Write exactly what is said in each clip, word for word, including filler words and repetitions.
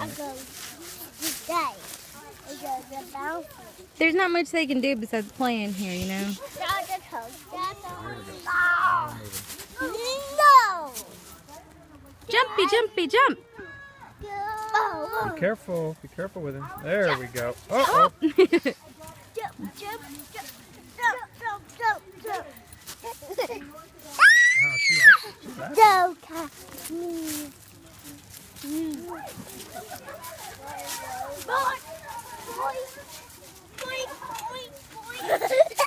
There's not much they can do besides playing here, you know. No! Jumpy, jumpy, jump! Be careful, be careful with him. There we go. Uh oh. Jump, jump, jump, jump, jump, jump, jump. Oh, she likes it. She's laughing. Don't catch me. Boy, boy, boy, boy,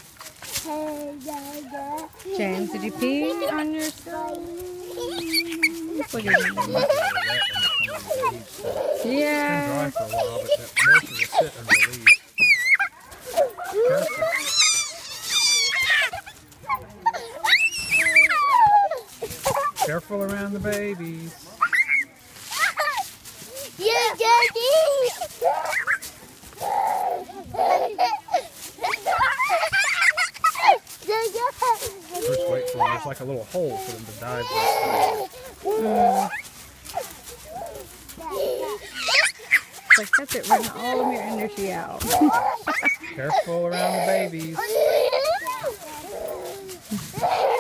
boy. James, did you pee on yourself? Look at him. Yeah. It's been dry for a while, but that moisture will sit and release. Careful. Careful around the babies. You daddy. First wait for them. There's like a little hole for them to dive in. Mm. Like, that's it, running all of your energy out. Careful around the babies.